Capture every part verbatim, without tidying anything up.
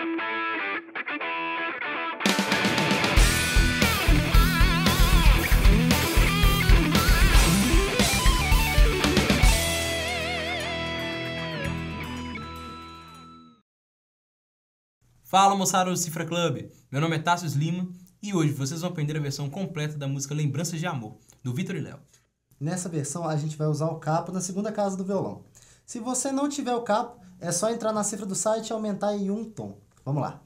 Fala, moçada do Cifra Club! Meu nome é Tássio Lima e hoje vocês vão aprender a versão completa da música Lembranças de Amor, do Vitor e Léo. Nessa versão a gente vai usar o capo na segunda casa do violão. Se você não tiver o capo, é só entrar na cifra do site e aumentar em um tom. Vamos lá.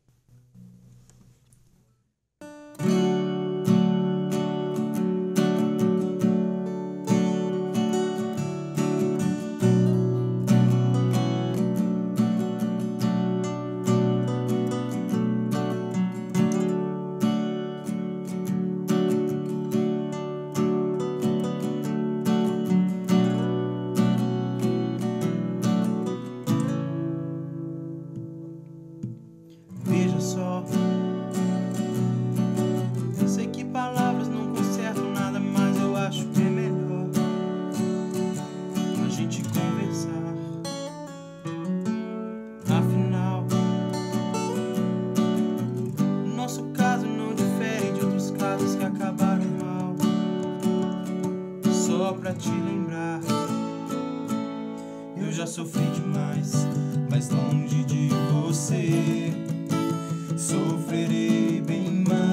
Veja só, sei que palavras não consertam nada, mas eu acho que é melhor a gente conversar. Afinal, nosso caso não difere de outros casos que acabaram mal. Só pra te lembrar, eu já sofri demais, mas longe de você sofrerei bem mais.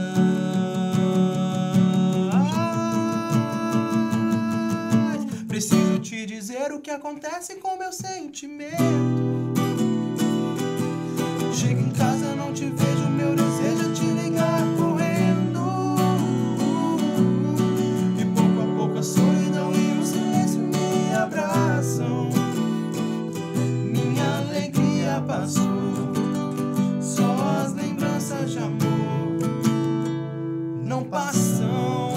Preciso te dizer o que acontece com meu sentimento. Chego em casa, não te vejo, meu desejo é te ligar correndo. E pouco a pouco a solidão e o silêncio me abraçam. Minha alegria passou, de amor não passam.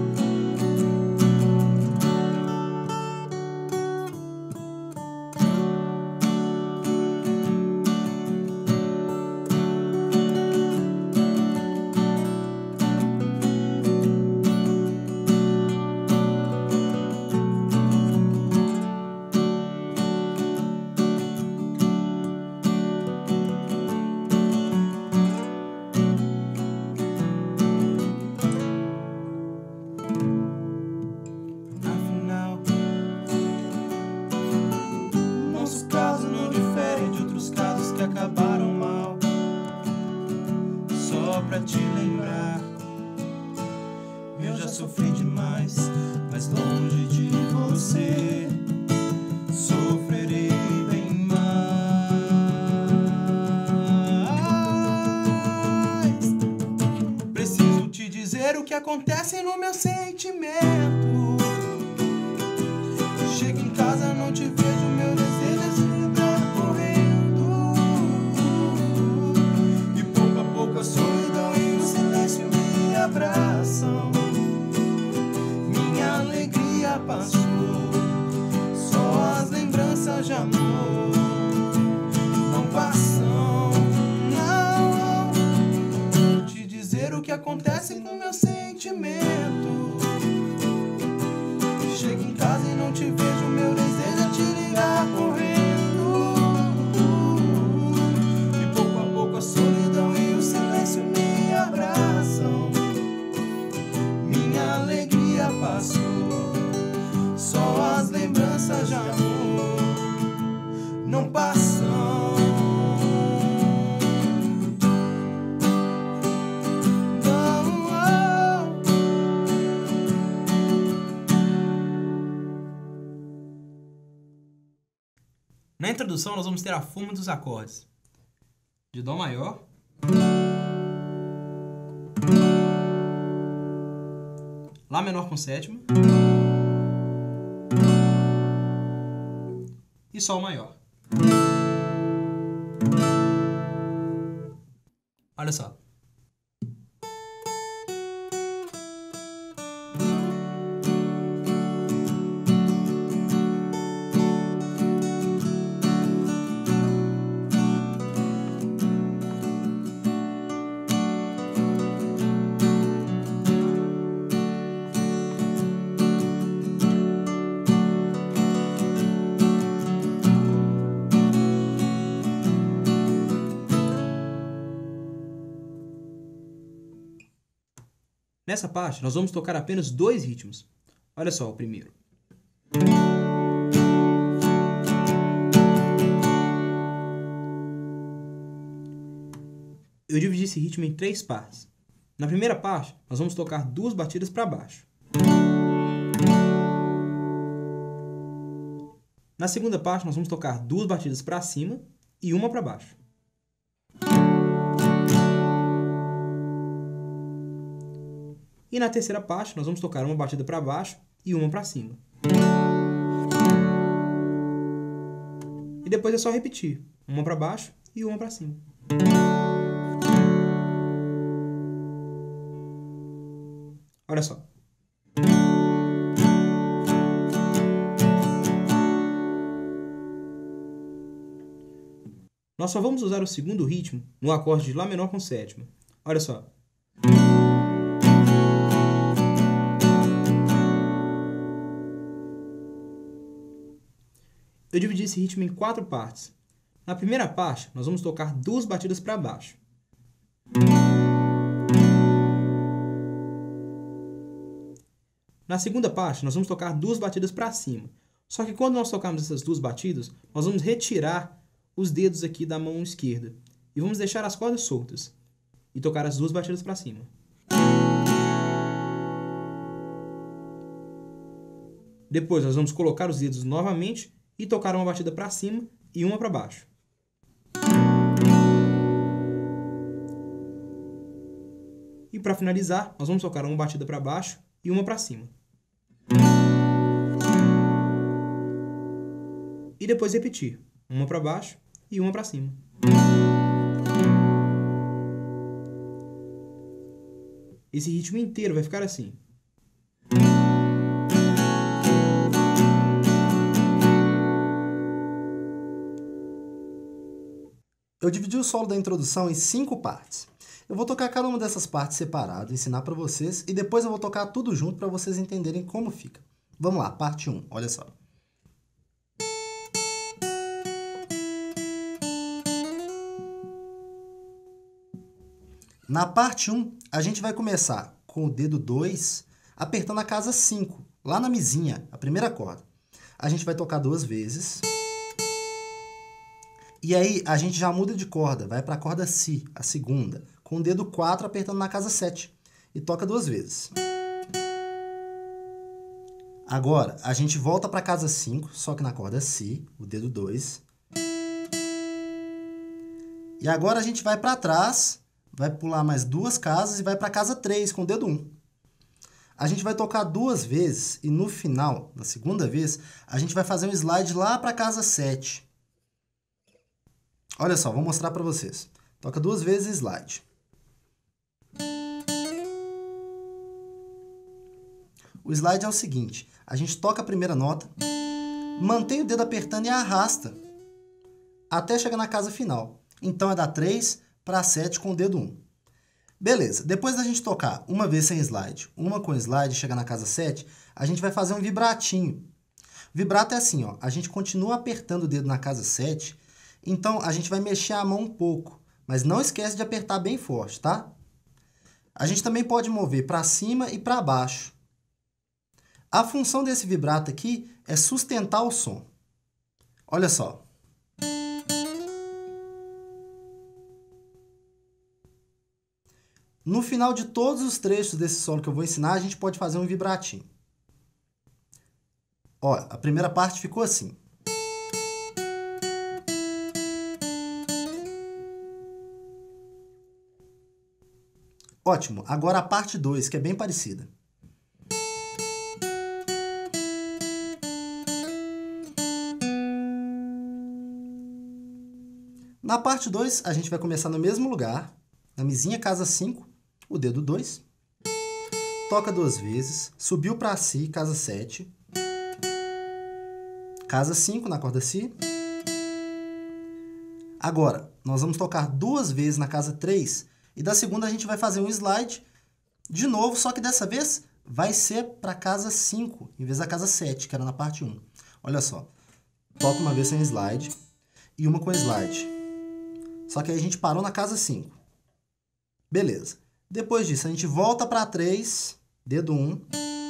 Que acabaram mal, só pra te lembrar, eu já sofri demais, mas longe de você sofrerei bem mais. Preciso te dizer o que acontece no meu sentimento. Chego em casa, não te vejo, meu desejo é te ligar correndo. A solidão e o silêncio me abraçam. Minha alegria passou, só as lembranças de amor não passam. Não, vou te dizer o que acontece com meu sentimento. Chego em casa e não te vejo, meu desejo é te ligar correndo. E pouco a pouco a solidão e o silêncio me abraçam. Minha alegria passou, só as lembranças de amor não passam. Na introdução, nós vamos ter a forma dos acordes de Dó maior, Lá menor com sétima e Sol maior. Olha só. Nessa parte, nós vamos tocar apenas dois ritmos. Olha só o primeiro. Eu dividi esse ritmo em três partes. Na primeira parte, nós vamos tocar duas batidas para baixo. Na segunda parte, nós vamos tocar duas batidas para cima e uma para baixo. E na terceira parte, nós vamos tocar uma batida para baixo e uma para cima. E depois é só repetir. Uma para baixo e uma para cima. Olha só. Nós só vamos usar o segundo ritmo no acorde de Lá menor com sétima. Olha só. Eu dividi esse ritmo em quatro partes. Na primeira parte, nós vamos tocar duas batidas para baixo. Na segunda parte, nós vamos tocar duas batidas para cima. Só que quando nós tocarmos essas duas batidas, nós vamos retirar os dedos aqui da mão esquerda. E vamos deixar as cordas soltas. E tocar as duas batidas para cima. Depois nós vamos colocar os dedos novamente e tocar uma batida para cima e uma para baixo. E para finalizar, nós vamos tocar uma batida para baixo e uma para cima. E depois repetir, uma para baixo e uma para cima. Esse ritmo inteiro vai ficar assim. Eu dividi o solo da introdução em cinco partes. Eu vou tocar cada uma dessas partes separado, ensinar para vocês, e depois eu vou tocar tudo junto para vocês entenderem como fica. Vamos lá, parte um, olha só. Na parte um, a gente vai começar com o dedo dois, apertando a casa cinco, lá na mizinha, a primeira corda. A gente vai tocar duas vezes. E aí, a gente já muda de corda, vai para a corda Si, a segunda, com o dedo quatro apertando na casa sete, e toca duas vezes. Agora, a gente volta para a casa cinco, só que na corda Si, o dedo dois. E agora a gente vai para trás, vai pular mais duas casas e vai para a casa três, com o dedo um. A gente vai tocar duas vezes, e no final, na segunda vez, a gente vai fazer um slide lá para a casa sete. Olha só, vou mostrar para vocês. Toca duas vezes slide. O slide é o seguinte, a gente toca a primeira nota, mantém o dedo apertando e arrasta até chegar na casa final. Então é da três para sete com o dedo um. Beleza, depois da gente tocar uma vez sem slide, uma com slide e chegar na casa sete, a gente vai fazer um vibratinho. Vibrato é assim, ó, a gente continua apertando o dedo na casa sete, então, a gente vai mexer a mão um pouco, mas não esquece de apertar bem forte, tá? A gente também pode mover para cima e para baixo. A função desse vibrato aqui é sustentar o som. Olha só. No final de todos os trechos desse solo que eu vou ensinar, a gente pode fazer um vibratinho. Ó, a primeira parte ficou assim. Ótimo, agora a parte dois, que é bem parecida. Na parte dois, a gente vai começar no mesmo lugar, na mizinha casa cinco, o dedo dois, toca duas vezes, subiu para Si, casa sete, casa cinco na corda Si. Agora, nós vamos tocar duas vezes na casa três, e da segunda a gente vai fazer um slide de novo, só que dessa vez vai ser para a casa cinco, em vez da casa sete, que era na parte um. Olha só, toca uma vez sem slide e uma com slide. Só que aí a gente parou na casa cinco. Beleza. Depois disso, a gente volta para três, dedo um,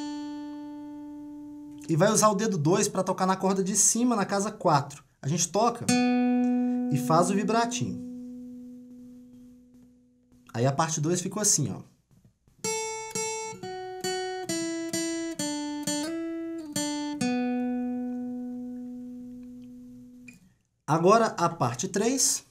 e vai usar o dedo dois para tocar na corda de cima, na casa quatro. A gente toca e faz o vibratinho. Aí a parte dois ficou assim, ó. Agora a parte três.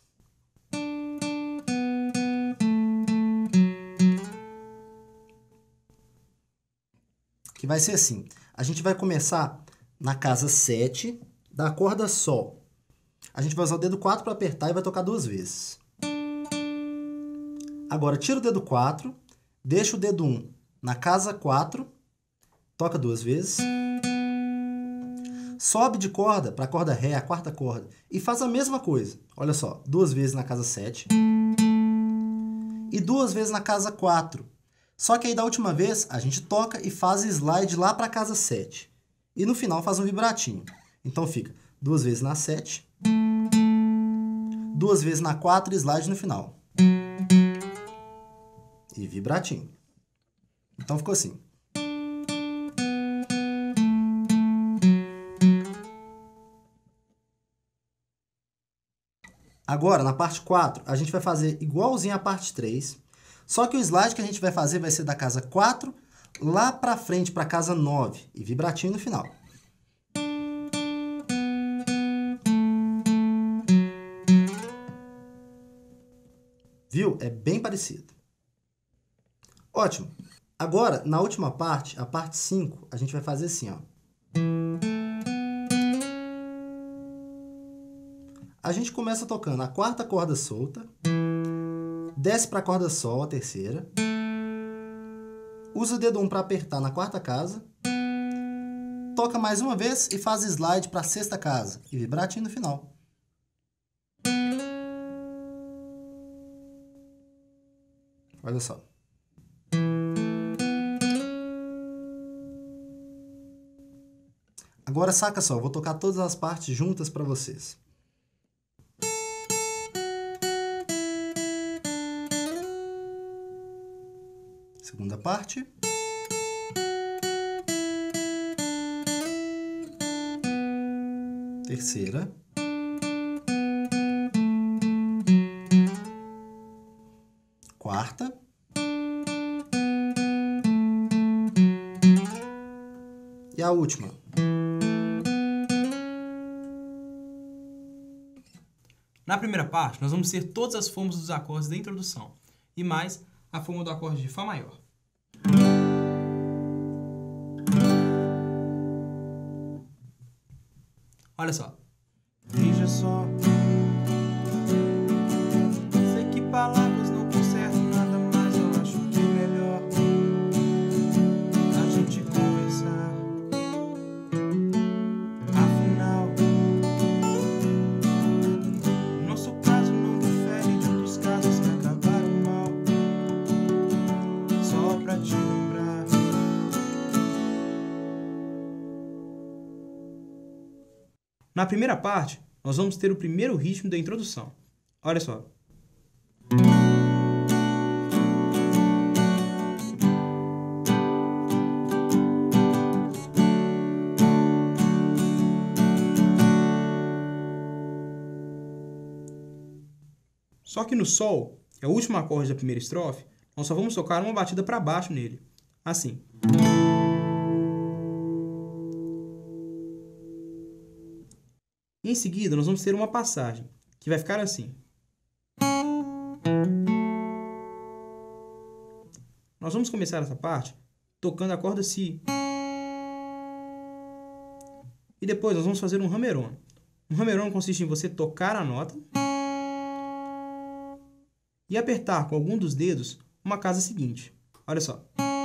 Que vai ser assim. A gente vai começar na casa sete da corda Sol. A gente vai usar o dedo quatro para apertar e vai tocar duas vezes. Agora tira o dedo quatro, deixa o dedo um na casa quatro, toca duas vezes. Sobe de corda para a corda Ré, a quarta corda, e faz a mesma coisa. Olha só, duas vezes na casa sete e duas vezes na casa quatro. Só que aí da última vez a gente toca e faz slide lá para a casa sete. E no final faz um vibratinho. Então fica duas vezes na sete, duas vezes na quatro e slide no final. E vibratinho. Então ficou assim. Agora, na parte quatro, a gente vai fazer igualzinho a parte três, só que o slide que a gente vai fazer vai ser da casa quatro lá pra frente, pra casa nove, e vibratinho no final. Viu? É bem parecido. Ótimo. Agora, na última parte, a parte cinco, a gente vai fazer assim, ó. A gente começa tocando a quarta corda solta, desce para a corda Sol, a terceira, usa o dedo um para apertar na quarta casa, toca mais uma vez e faz slide para a sexta casa, e vibratinho no final. Olha só. Agora saca só, eu vou tocar todas as partes juntas para vocês. Segunda parte. Terceira. Quarta. E a última. Na primeira parte, nós vamos ter todas as formas dos acordes da introdução e mais a forma do acorde de Fá maior. Olha só. Veja só. Sei que palavras não consertam nada, mas eu acho que é melhor a gente conversar. Afinal, nosso caso não difere de outros casos que acabaram mal. Só pra te lembrar. Na primeira parte, nós vamos ter o primeiro ritmo da introdução. Olha só. Só que no Sol, que é o último acorde da primeira estrofe, nós só vamos tocar uma batida para baixo nele. Assim. Em seguida, nós vamos ter uma passagem, que vai ficar assim. Nós vamos começar essa parte tocando a corda Si. E depois nós vamos fazer um hammer-on. Um hammer-on consiste em você tocar a nota e apertar com algum dos dedos uma casa seguinte. Olha só.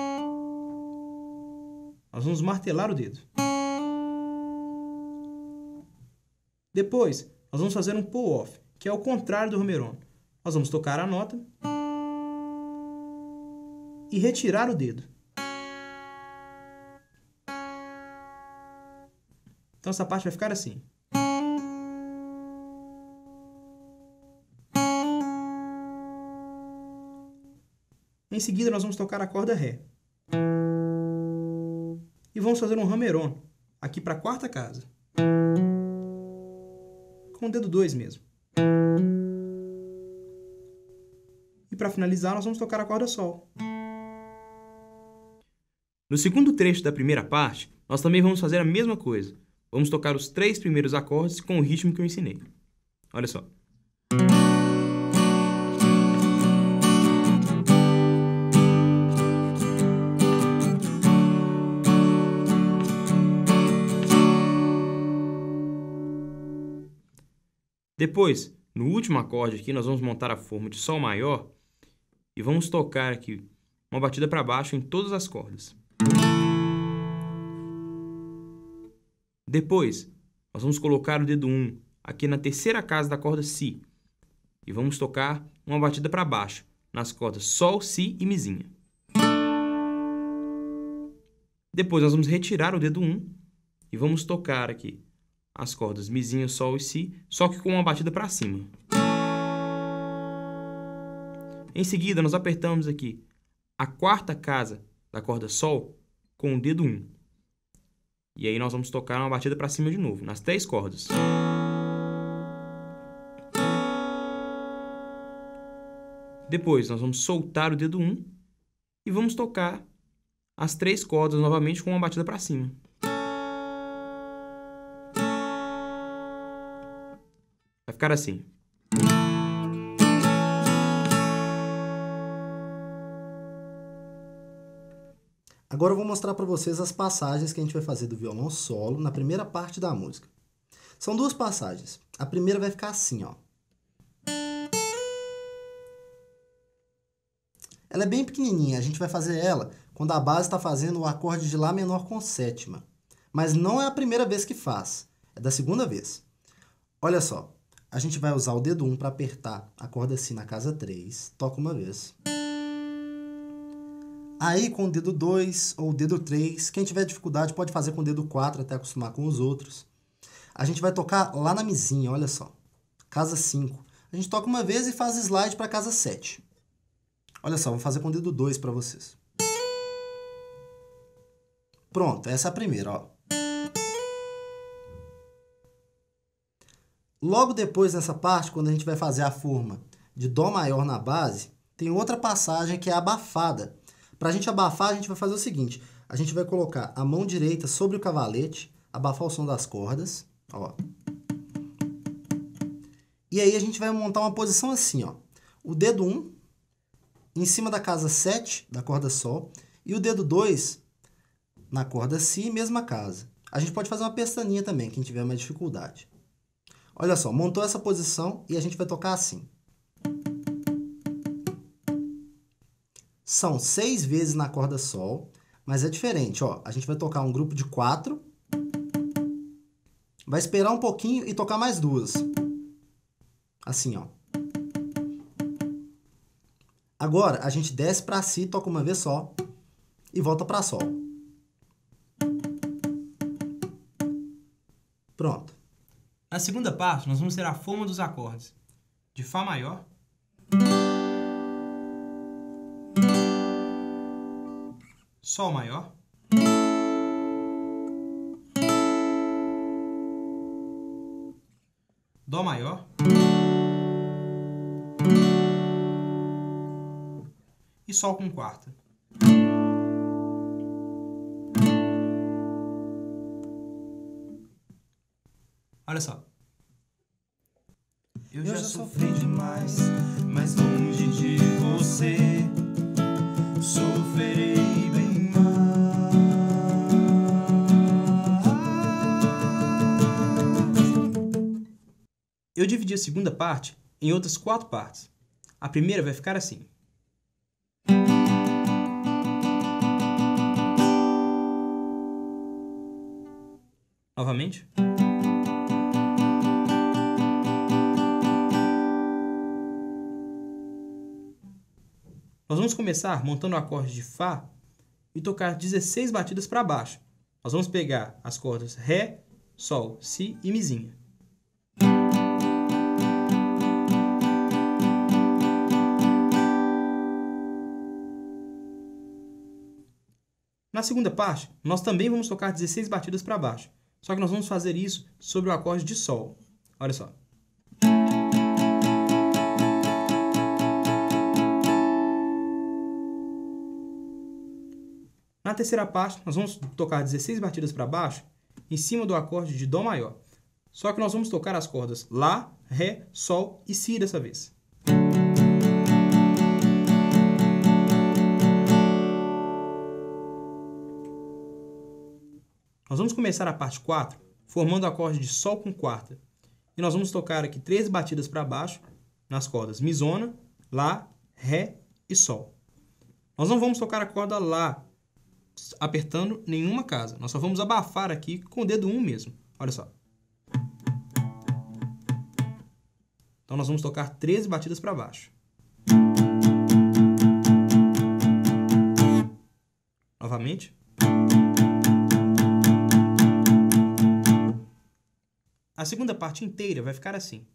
Nós vamos martelar o dedo. Depois, nós vamos fazer um pull-off, que é o contrário do hammer-on. Nós vamos tocar a nota e retirar o dedo. Então essa parte vai ficar assim. Em seguida, nós vamos tocar a corda Ré. E vamos fazer um hammer-on aqui para a quarta casa. Com o dedo dois mesmo. E para finalizar, nós vamos tocar a corda Sol. No segundo trecho da primeira parte, nós também vamos fazer a mesma coisa. Vamos tocar os três primeiros acordes com o ritmo que eu ensinei. Olha só. Depois, no último acorde aqui, nós vamos montar a forma de Sol maior e vamos tocar aqui uma batida para baixo em todas as cordas. Depois, nós vamos colocar o dedo um aqui na terceira casa da corda Si e vamos tocar uma batida para baixo nas cordas Sol, Si e Mizinha. Depois, nós vamos retirar o dedo um e vamos tocar aqui as cordas Mizinha, Sol e Si, só que com uma batida para cima. Em seguida, nós apertamos aqui a quarta casa da corda Sol com o dedo um. E aí nós vamos tocar uma batida para cima de novo, nas três cordas. Depois, nós vamos soltar o dedo um e vamos tocar as três cordas novamente com uma batida para cima. Vai ficar assim. Agora eu vou mostrar para vocês as passagens que a gente vai fazer do violão solo na primeira parte da música. São duas passagens. A primeira vai ficar assim, ó. Ela é bem pequenininha, a gente vai fazer ela quando a base está fazendo o acorde de Lá menor com sétima. Mas não é a primeira vez que faz, é da segunda vez. Olha só, a gente vai usar o dedo um para apertar a corda Si na casa três, toca uma vez. Aí, com o dedo dois ou o dedo três, quem tiver dificuldade pode fazer com o dedo quatro até acostumar com os outros. A gente vai tocar lá na Mizinha, olha só. Casa cinco. A gente toca uma vez e faz slide para casa sete. Olha só, vou fazer com o dedo dois para vocês. Pronto, essa é a primeira, ó. Logo depois nessa parte, quando a gente vai fazer a forma de Dó maior na base, tem outra passagem que é abafada. Para a gente abafar, a gente vai fazer o seguinte. A gente vai colocar a mão direita sobre o cavalete, abafar o som das cordas. Ó. E aí a gente vai montar uma posição assim, ó. O dedo um em cima da casa sete, da corda Sol, e o dedo dois na corda Si, mesma casa. A gente pode fazer uma pestaninha também, quem tiver mais dificuldade. Olha só, montou essa posição e a gente vai tocar assim. São seis vezes na corda Sol, mas é diferente, ó. A gente vai tocar um grupo de quatro, vai esperar um pouquinho e tocar mais duas. Assim, ó. Agora, a gente desce para Si, toca uma vez só e volta para Sol. Pronto. Na segunda parte, nós vamos ter a forma dos acordes de Fá maior, Sol maior, Dó maior e Sol com quarta. Olha só. Eu já sofri demais, mas longe de você sofrerei bem mais. Eu dividi a segunda parte em outras quatro partes. A primeira vai ficar assim. Novamente. Nós vamos começar montando o acorde de Fá e tocar dezesseis batidas para baixo. Nós vamos pegar as cordas Ré, Sol, Si e Mizinha. Na segunda parte, nós também vamos tocar dezesseis batidas para baixo, só que nós vamos fazer isso sobre o acorde de Sol. Olha só. Na terceira parte, nós vamos tocar dezesseis batidas para baixo em cima do acorde de Dó maior. Só que nós vamos tocar as cordas Lá, Ré, Sol e Si dessa vez. Nós vamos começar a parte quatro formando o acorde de Sol com quarta. E nós vamos tocar aqui treze batidas para baixo nas cordas Mizona, Lá, Ré e Sol. Nós não vamos tocar a corda Lá apertando nenhuma casa. Nós só vamos abafar aqui com o dedo um mesmo. Olha só. Então nós vamos tocar treze batidas para baixo. Novamente. A segunda parte inteira vai ficar assim.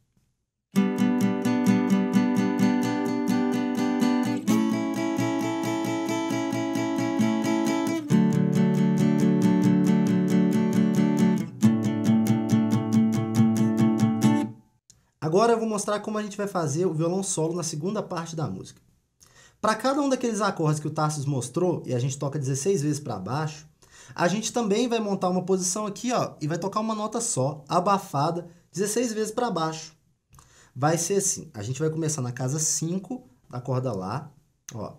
Agora eu vou mostrar como a gente vai fazer o violão solo na segunda parte da música. Para cada um daqueles acordes que o Tarsis mostrou, e a gente toca dezesseis vezes para baixo, a gente também vai montar uma posição aqui, ó, e vai tocar uma nota só, abafada, dezesseis vezes para baixo. Vai ser assim, a gente vai começar na casa cinco da corda Lá, ó.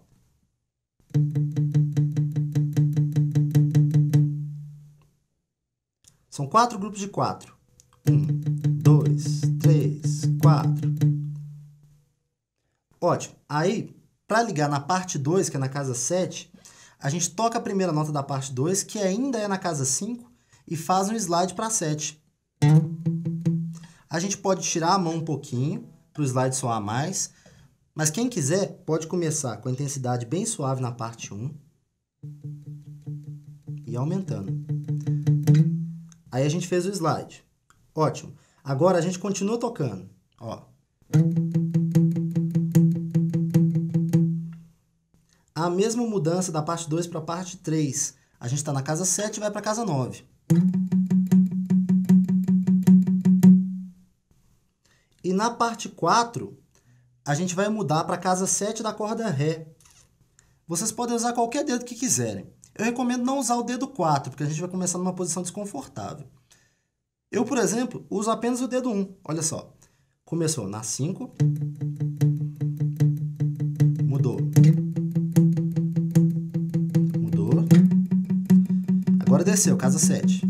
São quatro grupos de quatro. Um, dois, três, quatro. Ótimo. Aí, para ligar na parte dois, que é na casa sete, a gente toca a primeira nota da parte dois, que ainda é na casa cinco, e faz um slide para sete. A gente pode tirar a mão um pouquinho, para o slide soar mais, mas quem quiser pode começar com a intensidade bem suave na parte um e aumentando. Aí a gente fez o slide. Ótimo. Agora a gente continua tocando. Ó. A mesma mudança da parte dois para a parte três. A gente está na casa sete e vai para a casa nove. E na parte quatro, a gente vai mudar para a casa sete da corda Ré. Vocês podem usar qualquer dedo que quiserem. Eu recomendo não usar o dedo quatro, porque a gente vai começar numa posição desconfortável. Eu, por exemplo, uso apenas o dedo um. Olha só. Começou na cinco. Mudou. Mudou. Agora desceu, casa sete.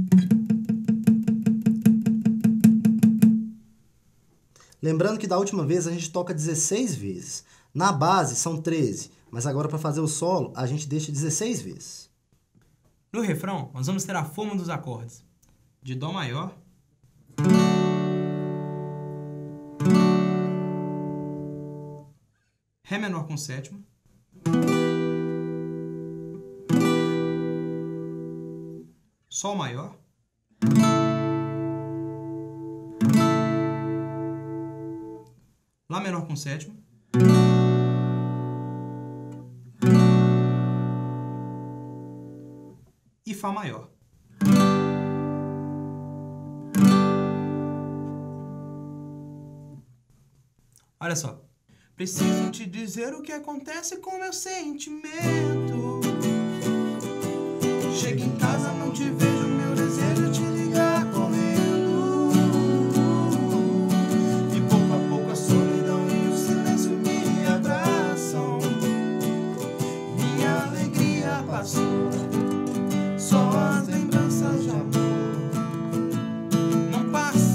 Lembrando que da última vez a gente toca dezesseis vezes. Na base são treze, mas agora para fazer o solo a gente deixa dezesseis vezes. No refrão, nós vamos ter a forma dos acordes de Dó maior, Ré menor com sétima, Sol maior, Lá menor com sétima, e Fá maior. Olha só. Preciso te dizer o que acontece com meu sentimento. Chego em casa, não te vejo, meu desejo é te ligar correndo. E pouco a pouco a solidão e o silêncio me abraçam. Minha alegria passou, só as lembranças de amor não passam.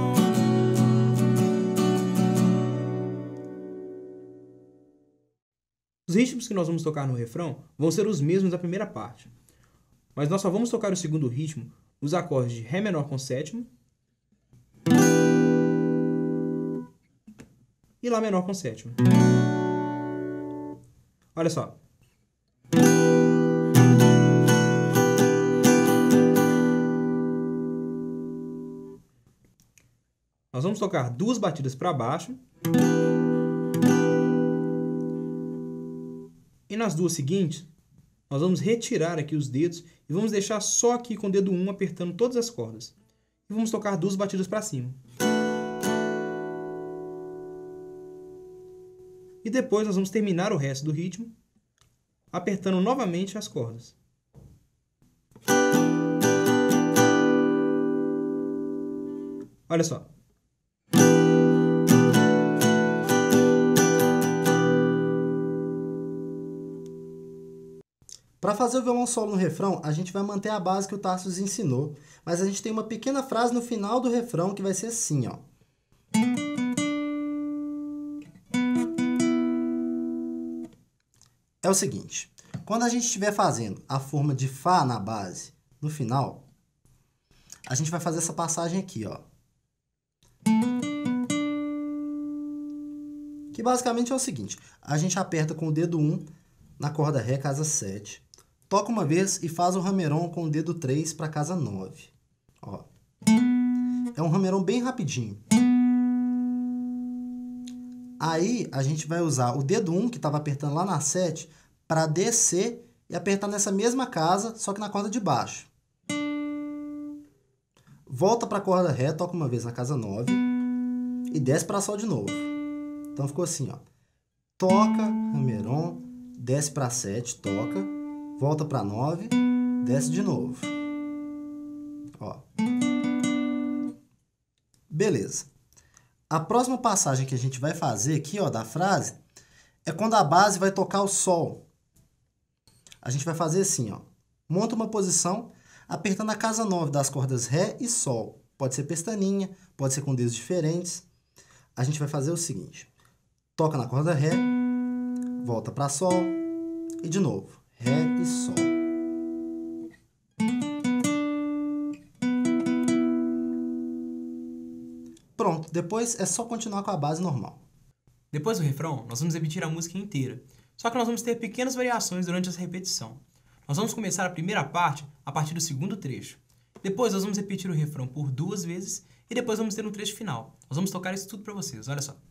Os ritmos que nós vamos tocar no refrão vão ser os mesmos da primeira parte. Mas nós só vamos tocar o segundo ritmo nos acordes de Ré menor com sétima e Lá menor com sétima. Olha só. Nós vamos tocar duas batidas para baixo. E nas duas seguintes, nós vamos retirar aqui os dedos e vamos deixar só aqui com o dedo um apertando todas as cordas. E vamos tocar duas batidas para cima. E depois nós vamos terminar o resto do ritmo apertando novamente as cordas. Olha só. Para fazer o violão solo no refrão, a gente vai manter a base que o Tarso nos ensinou, mas a gente tem uma pequena frase no final do refrão que vai ser assim, ó. É o seguinte, quando a gente estiver fazendo a forma de Fá na base, no final, a gente vai fazer essa passagem aqui, ó. Que basicamente é o seguinte, a gente aperta com o dedo um na corda Ré, casa sete, toca uma vez e faz o hammer-on com o dedo três para casa nove. Ó. É um hammer-on bem rapidinho. Aí a gente vai usar o dedo um, que estava apertando lá na sete, para descer e apertar nessa mesma casa, só que na corda de baixo. Volta para a corda Ré, toca uma vez na casa nove e desce para Sol de novo. Então ficou assim, ó. Toca, hammer-on, desce para sete, toca, volta para nove, desce de novo. Ó. Beleza. A próxima passagem que a gente vai fazer aqui, ó, da frase, é quando a base vai tocar o Sol. A gente vai fazer assim, ó. Monta uma posição, apertando a casa nove das cordas Ré e Sol. Pode ser pestaninha, pode ser com dedos diferentes. A gente vai fazer o seguinte. Toca na corda Ré, volta para Sol e de novo, Ré e Sol. Pronto, depois é só continuar com a base normal. Depois do refrão, nós vamos repetir a música inteira. Só que nós vamos ter pequenas variações durante essa repetição. Nós vamos começar a primeira parte a partir do segundo trecho. Depois nós vamos repetir o refrão por duas vezes e depois vamos ter um trecho final. Nós vamos tocar isso tudo para vocês, olha só.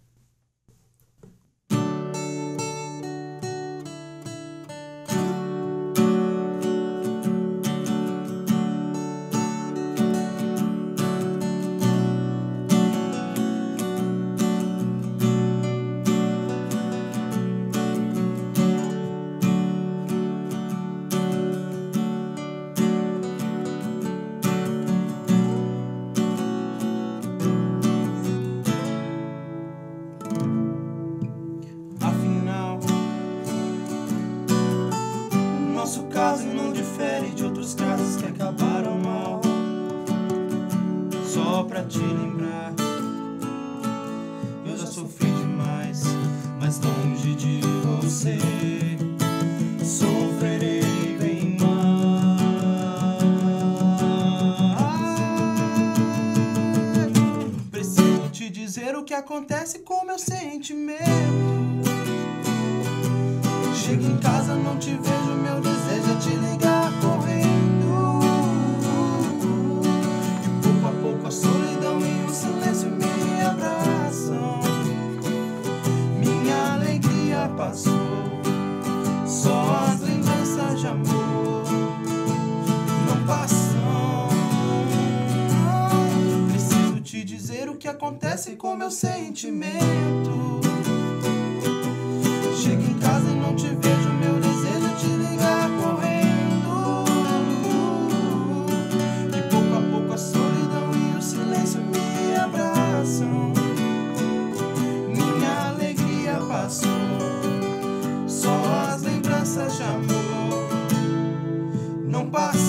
Nosso caso não difere de outros casos que acabaram mal. Só pra te lembrar, eu já sofri demais, mas longe de você sofrerei bem mais. Preciso te dizer o que acontece com meu sentimento. Chego em casa, não te vejo, meu desejo é te ligar correndo. E pouco a pouco a solidão e o silêncio me abraçam. Minha alegria passou, só as lembranças de amor não passam. Preciso te dizer o que acontece com meu sentimento. Chego em casa e não te vejo, meu desejo é te ligar correndo. E pouco a pouco a solidão e o silêncio me abraçam. Minha alegria passou, só as lembranças de amor não passam.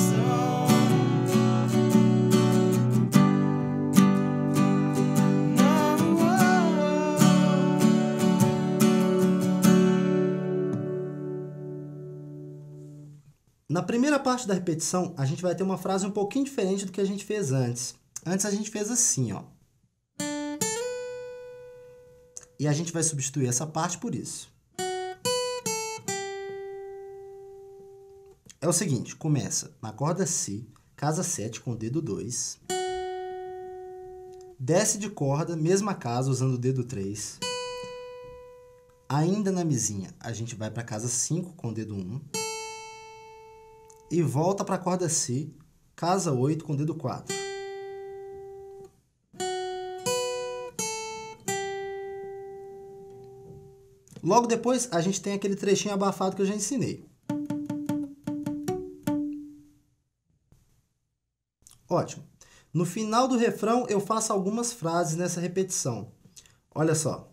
Na primeira parte da repetição, a gente vai ter uma frase um pouquinho diferente do que a gente fez antes. Antes a gente fez assim, ó. E a gente vai substituir essa parte por isso. É o seguinte, começa na corda Si, casa sete com o dedo dois. Desce de corda, mesma casa, usando o dedo três. Ainda na mizinha, a gente vai para casa cinco com o dedo um. e volta para a corda Si, casa oito com dedo quatro. Logo depois, a gente tem aquele trechinho abafado que eu já ensinei. Ótimo. No final do refrão, eu faço algumas frases nessa repetição. Olha só.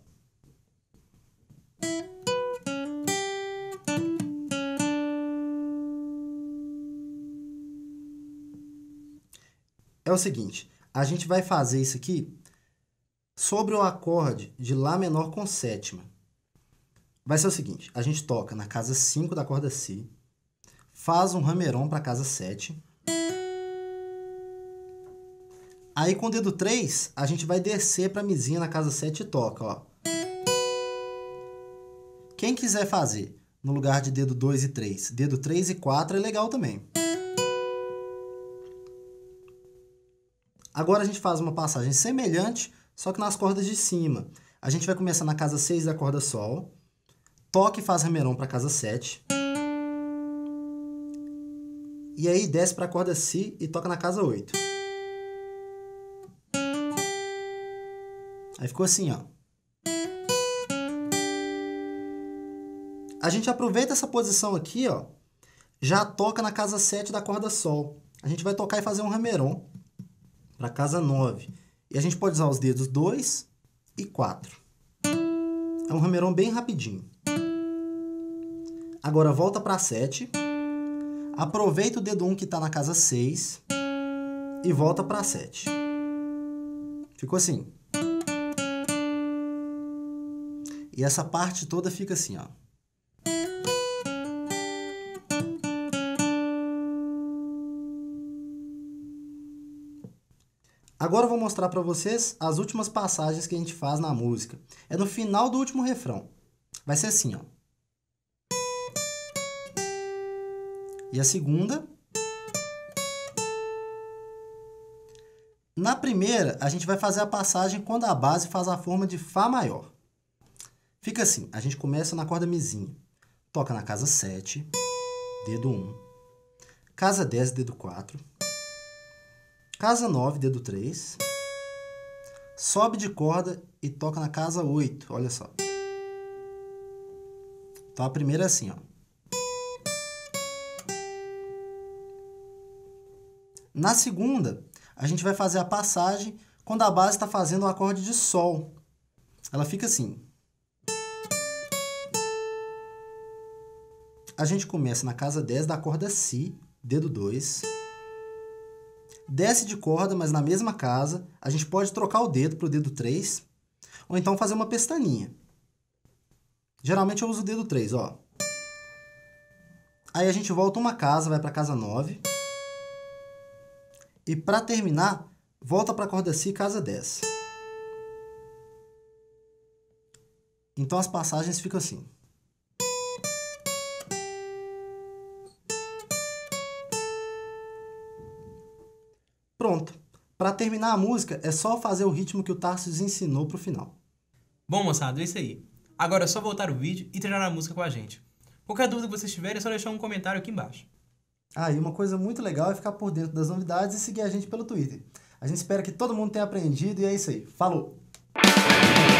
É o seguinte, a gente vai fazer isso aqui sobre o acorde de Lá menor com sétima. Vai ser o seguinte, a gente toca na casa cinco da corda Si, faz um hammer-on para a casa sete. Aí com o dedo três, a gente vai descer para a mizinha na casa sete e toca, ó. Quem quiser fazer no lugar de dedo dois e três, dedo três e quatro é legal também. Agora a gente faz uma passagem semelhante, só que nas cordas de cima. A gente vai começar na casa seis da corda Sol, toca e faz hammer-on para a casa sete. E aí desce para a corda Si e toca na casa oito. Aí ficou assim, ó. A gente aproveita essa posição aqui, ó, já toca na casa sete da corda Sol. A gente vai tocar e fazer um hammer-on para a casa nove. E a gente pode usar os dedos dois e quatro. É um hammer-on bem rapidinho. Agora volta para a sete. Aproveita o dedo um que está na casa seis e volta para a sete. Ficou assim. E essa parte toda fica assim, ó. Agora eu vou mostrar para vocês as últimas passagens que a gente faz na música. É no final do último refrão. Vai ser assim, ó. E a segunda. Na primeira, a gente vai fazer a passagem quando a base faz a forma de Fá maior. Fica assim, a gente começa na corda mizinha. Toca na casa sete, dedo um. Casa dez, dedo quatro. Casa nove, dedo três. Sobe de corda e toca na casa oito. Olha só. Então a primeira é assim, ó. Na segunda, a gente vai fazer a passagem quando a base está fazendo o acorde de Sol. Ela fica assim. A gente começa na casa dez da corda Si, dedo dois. Desce de corda, mas na mesma casa. A gente pode trocar o dedo para o dedo três, ou então fazer uma pestaninha. Geralmente eu uso o dedo três, ó. Aí a gente volta uma casa, vai para a casa nove. E para terminar, volta para a corda Si, casa dez. Então as passagens ficam assim. Pronto. Para terminar a música, é só fazer o ritmo que o Tarcísio ensinou pro final. Bom, moçada, é isso aí. Agora é só voltar o vídeo e treinar a música com a gente. Qualquer dúvida que vocês tiverem, é só deixar um comentário aqui embaixo. Ah, e uma coisa muito legal é ficar por dentro das novidades e seguir a gente pelo Twitter. A gente espera que todo mundo tenha aprendido e é isso aí. Falou!